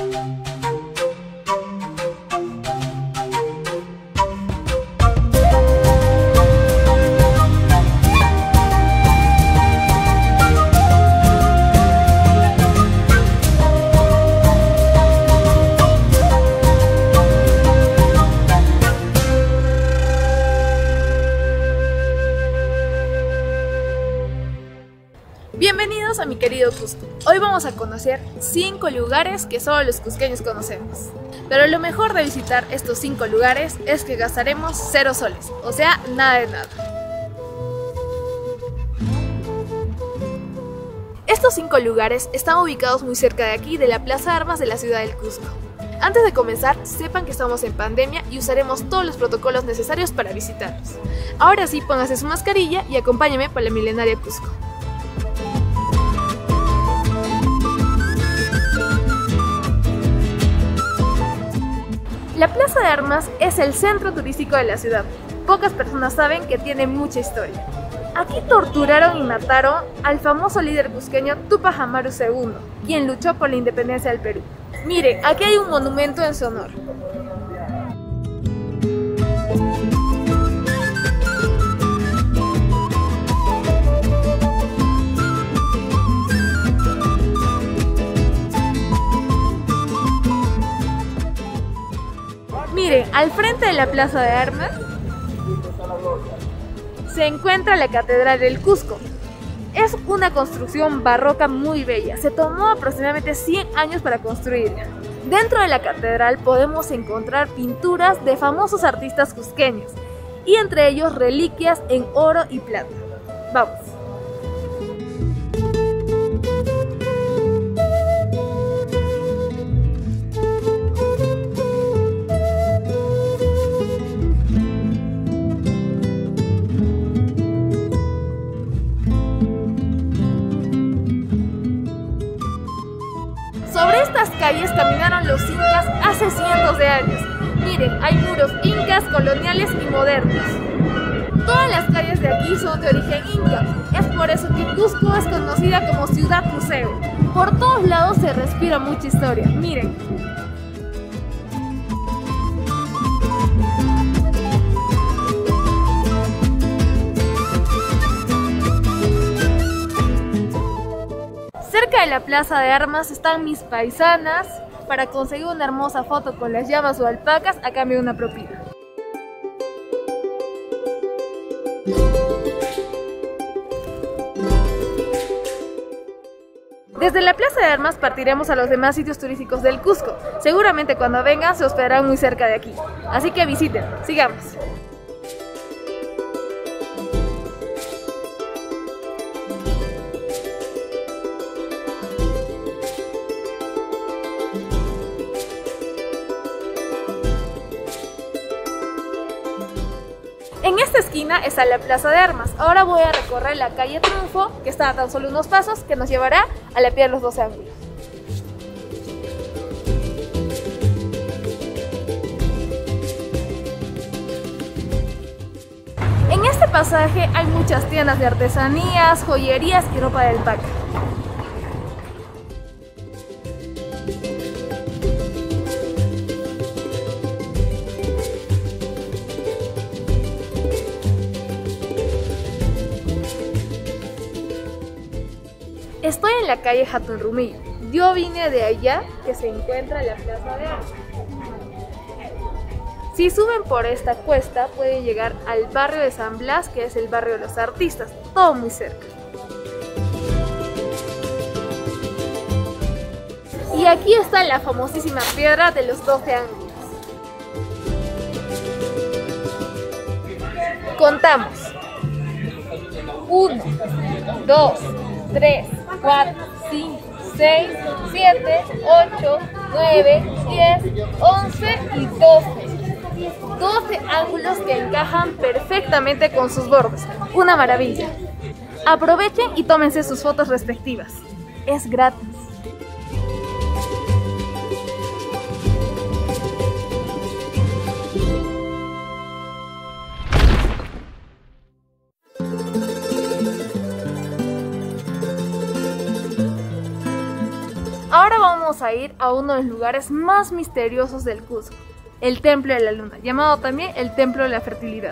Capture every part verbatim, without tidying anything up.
Bienvenidos a mi querido Cusco. Hoy vamos a conocer cinco lugares que solo los cusqueños conocemos. Pero lo mejor de visitar estos cinco lugares es que gastaremos cero soles, o sea, nada de nada. Estos cinco lugares están ubicados muy cerca de aquí, de la Plaza de Armas de la ciudad del Cusco. Antes de comenzar, sepan que estamos en pandemia y usaremos todos los protocolos necesarios para visitarlos. Ahora sí, póngase su mascarilla y acompáñenme por la milenaria Cusco. La Plaza de Armas es el centro turístico de la ciudad. Pocas personas saben que tiene mucha historia. Aquí torturaron y mataron al famoso líder cusqueño Túpac Amaru segundo, quien luchó por la independencia del Perú. Miren, aquí hay un monumento en su honor. Miren, al frente de la Plaza de Armas se encuentra la Catedral del Cusco. Es una construcción barroca muy bella, se tomó aproximadamente cien años para construirla. Dentro de la catedral podemos encontrar pinturas de famosos artistas cusqueños y entre ellos reliquias en oro y plata. Vamos. Sobre estas calles caminaron los incas hace cientos de años. Miren, hay muros incas, coloniales y modernos. Todas las calles de aquí son de origen inca. Es por eso que Cusco es conocida como ciudad museo. Por todos lados se respira mucha historia. Miren. Cerca de la Plaza de Armas están mis paisanas para conseguir una hermosa foto con las llamas o alpacas a cambio de una propina. Desde la Plaza de Armas partiremos a los demás sitios turísticos del Cusco. Seguramente cuando vengan se hospedarán muy cerca de aquí. Así que visiten, sigamos. En esta esquina está la Plaza de Armas. Ahora voy a recorrer la calle Triunfo, que está a tan solo unos pasos, que nos llevará a la Piedra de los Doce Ángulos. En este pasaje hay muchas tiendas de artesanías, joyerías y ropa de alpaca. Estoy en la calle Hatun Rumillo. Yo vine de allá, que se encuentra en la Plaza de Armas. Si suben por esta cuesta, pueden llegar al barrio de San Blas, que es el barrio de los artistas, todo muy cerca. Y aquí está la famosísima Piedra de los Doce Ángulos. Contamos. Uno, dos, tres, cuatro, cinco, seis, siete, ocho, nueve, diez, once y doce. doce ángulos que encajan perfectamente con sus bordes. Una maravilla. Aprovechen y tómense sus fotos respectivas. Es gratis. Ahora vamos a a ir a uno de los lugares más misteriosos del Cusco, el Templo de la Luna, llamado también el Templo de la Fertilidad.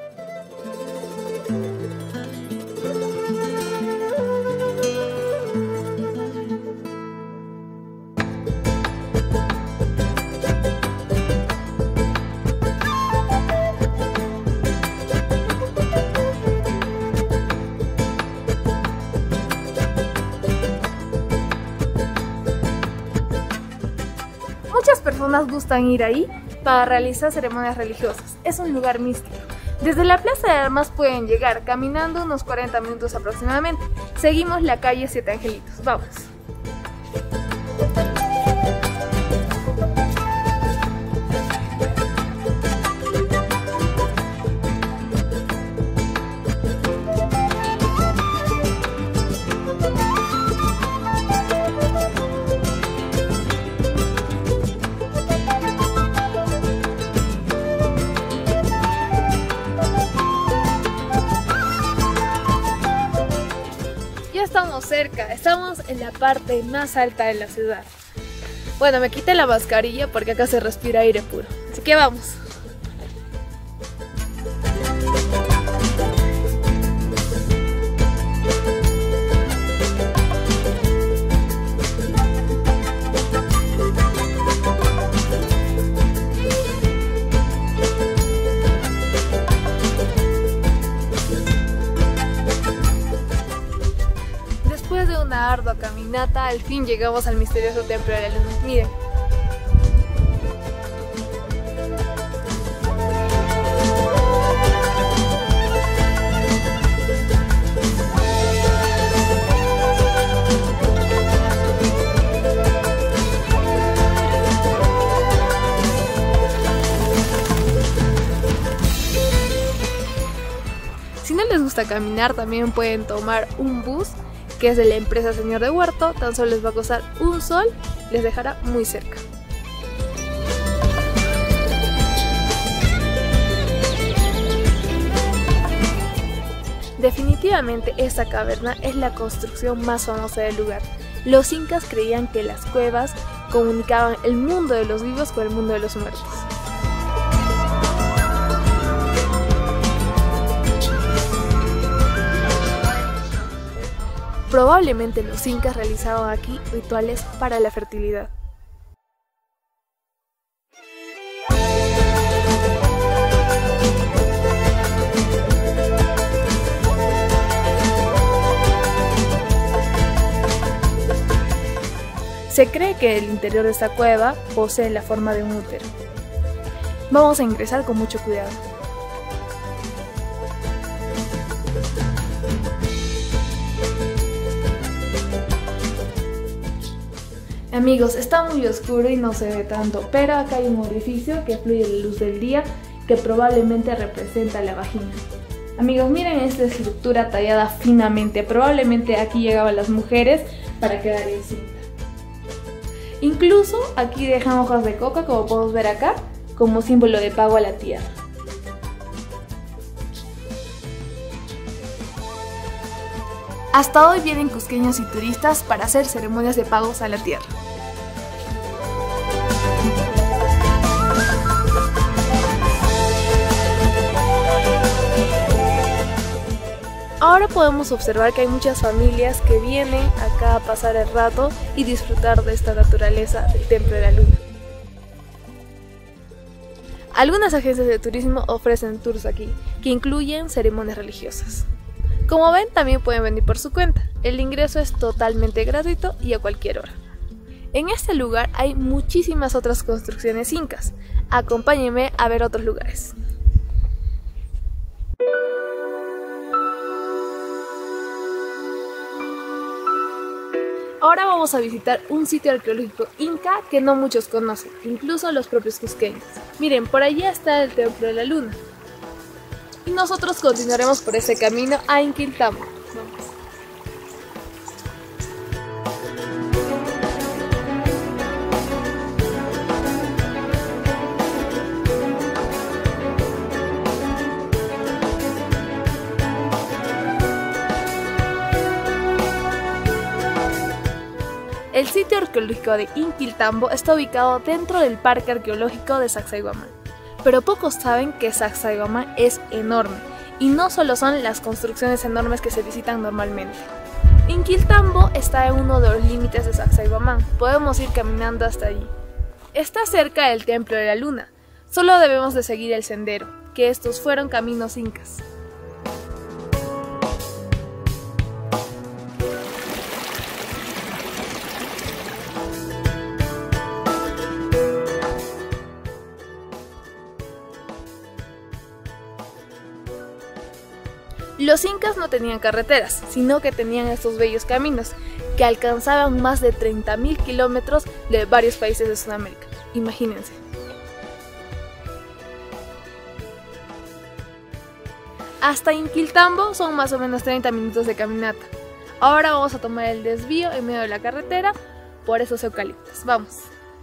Muchas personas gustan ir ahí para realizar ceremonias religiosas. Es un lugar místico. Desde la Plaza de Armas pueden llegar caminando unos cuarenta minutos aproximadamente. Seguimos la calle Siete Angelitos. Vamos. Estamos cerca, estamos en la parte más alta de la ciudad. Bueno, me quité la mascarilla porque acá se respira aire puro, así que vamos. Después de una ardua caminata, al fin llegamos al misterioso Templo de la Luna. Miren. Si no les gusta caminar, también pueden tomar un bus que es de la empresa Señor de Huerto. Tan solo les va a costar un sol, les dejará muy cerca. Definitivamente esta caverna es la construcción más famosa del lugar. Los incas creían que las cuevas comunicaban el mundo de los vivos con el mundo de los muertos. Probablemente los incas realizaban aquí rituales para la fertilidad. Se cree que el interior de esta cueva posee la forma de un útero. Vamos a ingresar con mucho cuidado. Amigos, está muy oscuro y no se ve tanto, pero acá hay un orificio que fluye la luz del día que probablemente representa la vagina. Amigos, miren esta estructura tallada finamente, probablemente aquí llegaban las mujeres para quedar encinta. Incluso aquí dejan hojas de coca, como podemos ver acá, como símbolo de pago a la tierra. Hasta hoy vienen cusqueños y turistas para hacer ceremonias de pagos a la tierra. Ahora podemos observar que hay muchas familias que vienen acá a pasar el rato y disfrutar de esta naturaleza del Templo de la Luna. Algunas agencias de turismo ofrecen tours aquí, que incluyen ceremonias religiosas. Como ven, también pueden venir por su cuenta. El ingreso es totalmente gratuito y a cualquier hora. En este lugar hay muchísimas otras construcciones incas. Acompáñenme a ver otros lugares. Ahora vamos a visitar un sitio arqueológico inca que no muchos conocen, incluso los propios cusqueños. Miren, por allá está el Templo de la Luna. Y nosotros continuaremos por ese camino a Inquiltamo. Vamos. El sitio sitio arqueológico de Inquiltambo está ubicado dentro del Parque Arqueológico de Sacsayhuamán, pero pocos saben que Sacsayhuamán es enorme, y no solo son las construcciones enormes que se visitan normalmente. Inquiltambo está en uno de los límites de Sacsayhuamán, podemos ir caminando hasta allí. Está cerca del Templo de la Luna, solo debemos de seguir el sendero, que estos fueron caminos incas. Los incas no tenían carreteras, sino que tenían estos bellos caminos, que alcanzaban más de treinta mil kilómetros de varios países de Sudamérica. Imagínense. Hasta Inquiltambo son más o menos treinta minutos de caminata. Ahora vamos a tomar el desvío en medio de la carretera por esos eucaliptos. Vamos.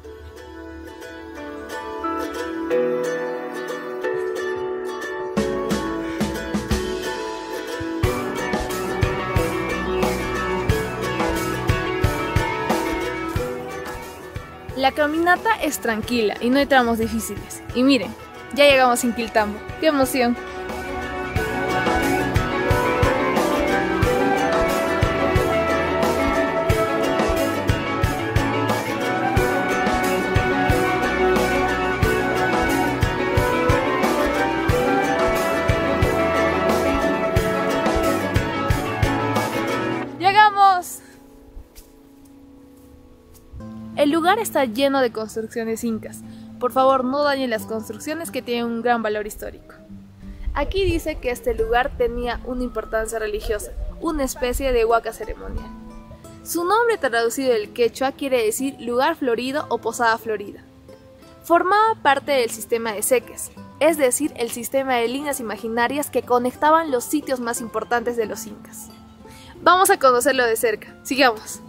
La caminata es tranquila y no hay tramos difíciles. Y miren, ya llegamos a Inquiltambo. ¡Qué emoción! ¡Llegamos! El lugar está lleno de construcciones incas. Por favor, no dañen las construcciones que tienen un gran valor histórico. Aquí dice que este lugar tenía una importancia religiosa, una especie de huaca ceremonial. Su nombre traducido del quechua quiere decir lugar florido o posada florida. Formaba parte del sistema de seques, es decir, el sistema de líneas imaginarias que conectaban los sitios más importantes de los incas. Vamos a conocerlo de cerca. Sigamos.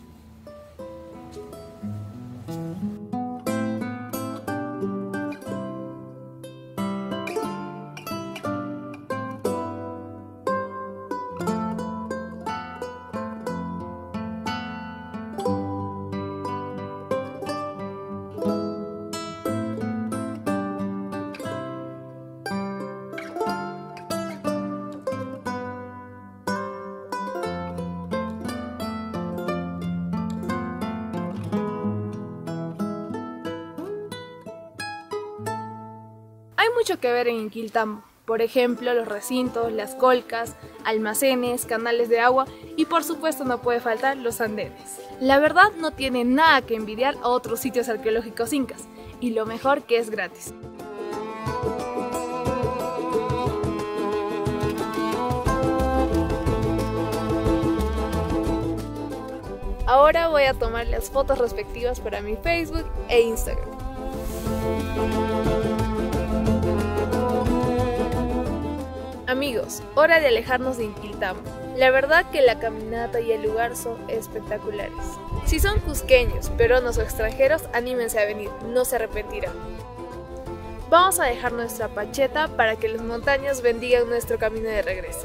Hay mucho que ver en Inquiltambo, por ejemplo los recintos, las colcas, almacenes, canales de agua y por supuesto no puede faltar los andenes. La verdad no tiene nada que envidiar a otros sitios arqueológicos incas y lo mejor que es gratis. Ahora voy a tomar las fotos respectivas para mi Facebook e Instagram. Amigos, hora de alejarnos de Inquiltambo. La verdad que la caminata y el lugar son espectaculares. Si son cusqueños, peruanos o extranjeros, anímense a venir, no se arrepentirán. Vamos a dejar nuestra pacheta para que los montaños bendigan nuestro camino de regreso.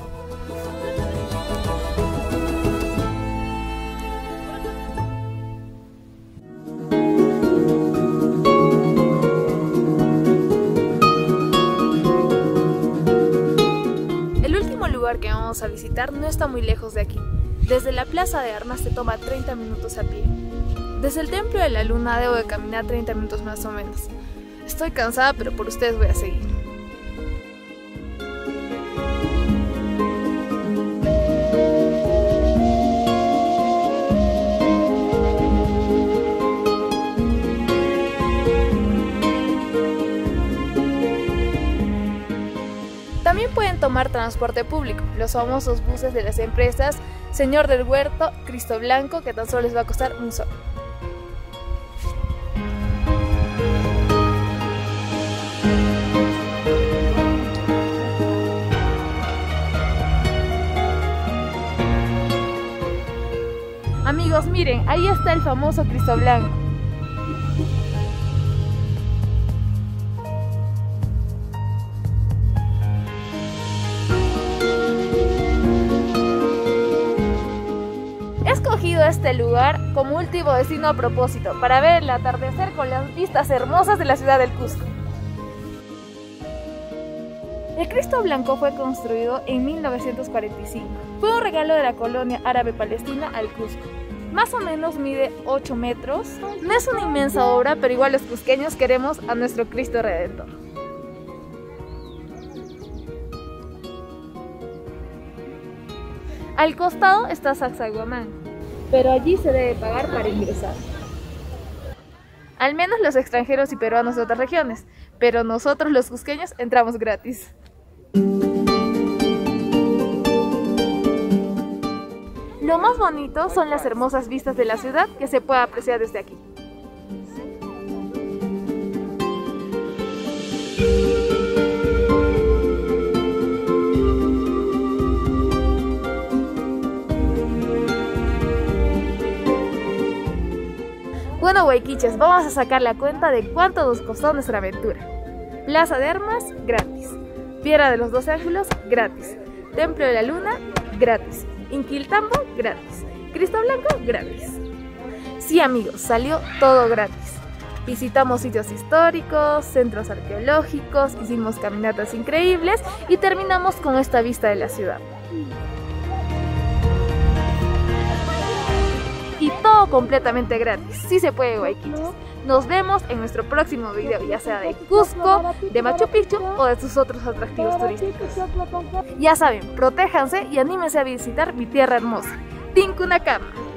Que vamos a visitar no está muy lejos de aquí. Desde la Plaza de Armas se toma treinta minutos a pie. Desde el Templo de la Luna debo de caminar treinta minutos más o menos. Estoy cansada, pero por ustedes voy a seguir. También pueden tomar transporte público, los famosos buses de las empresas Señor del Huerto, Cristo Blanco, que tan solo les va a costar un sol. Amigos, miren, ahí está el famoso Cristo Blanco. He escogido este lugar como último destino a propósito para ver el atardecer con las vistas hermosas de la ciudad del Cusco. El Cristo Blanco fue construido en mil novecientos cuarenta y cinco. Fue un regalo de la colonia árabe palestina al Cusco. Más o menos mide ocho metros. No es una inmensa obra, pero igual los cusqueños queremos a nuestro Cristo Redentor. Al costado está Sacsayhuamán, pero allí se debe pagar para ingresar. Al menos los extranjeros y peruanos de otras regiones, pero nosotros los cusqueños entramos gratis. Lo más bonito son las hermosas vistas de la ciudad que se puede apreciar desde aquí. Bueno, huayquiches, vamos a sacar la cuenta de cuánto nos costó nuestra aventura. Plaza de Armas, gratis. Piedra de los Doce Ángulos, gratis. Templo de la Luna, gratis. Inquiltambo, gratis. Cristo Blanco, gratis. Sí, amigos, salió todo gratis. Visitamos sitios históricos, centros arqueológicos, hicimos caminatas increíbles y terminamos con esta vista de la ciudad. Y todo completamente gratis. Sí se puede, huayquiches. Nos vemos en nuestro próximo video, ya sea de Cusco, de Machu Picchu o de sus otros atractivos turísticos. Ya saben, protéjanse y anímense a visitar mi tierra hermosa, Tinkunacama.